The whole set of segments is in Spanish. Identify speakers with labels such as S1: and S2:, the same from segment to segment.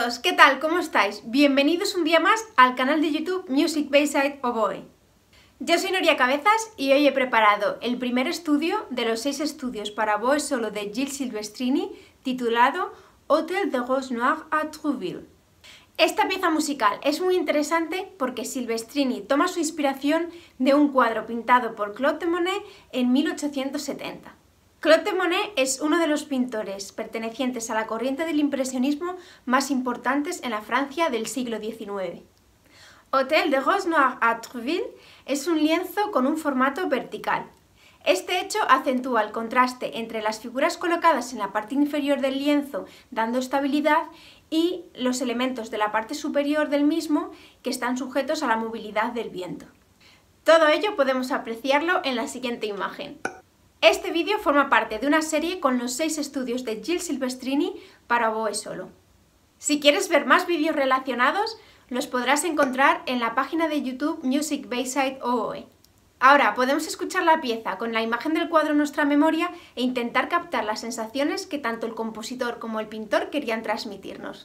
S1: todos, ¿qué tal? ¿Cómo estáis? Bienvenidos un día más al canal de YouTube Music Bayside Oboe. Yo soy Noria Cabezas y hoy he preparado el primer estudio de los 6 estudios para oboe solo de Gilles Silvestrini, titulado Hôtel de Rose Noire à Trouville. Esta pieza musical es muy interesante porque Silvestrini toma su inspiración de un cuadro pintado por Claude de Monet en 1870. Claude de Monet es uno de los pintores pertenecientes a la corriente del impresionismo más importantes en la Francia del siglo XIX. Hôtel de Rose Noire à Trouville es un lienzo con un formato vertical. Este hecho acentúa el contraste entre las figuras colocadas en la parte inferior del lienzo dando estabilidad y los elementos de la parte superior del mismo que están sujetos a la movilidad del viento. Todo ello podemos apreciarlo en la siguiente imagen. Este vídeo forma parte de una serie con los 6 estudios de Gilles Silvestrini para oboe solo. Si quieres ver más vídeos relacionados, los podrás encontrar en la página de YouTube Music Bayside Oboe. Ahora podemos escuchar la pieza con la imagen del cuadro en nuestra memoria e intentar captar las sensaciones que tanto el compositor como el pintor querían transmitirnos.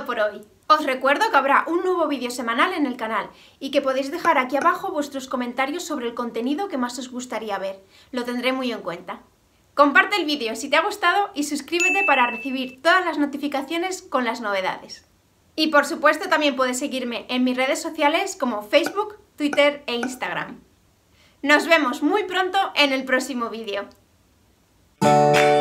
S1: todo por hoy. Os recuerdo que habrá un nuevo vídeo semanal en el canal y que podéis dejar aquí abajo vuestros comentarios sobre el contenido que más os gustaría ver. Lo tendré muy en cuenta. Comparte el vídeo si te ha gustado y suscríbete para recibir todas las notificaciones con las novedades. Y por supuesto también puedes seguirme en mis redes sociales como Facebook, Twitter e Instagram. Nos vemos muy pronto en el próximo vídeo.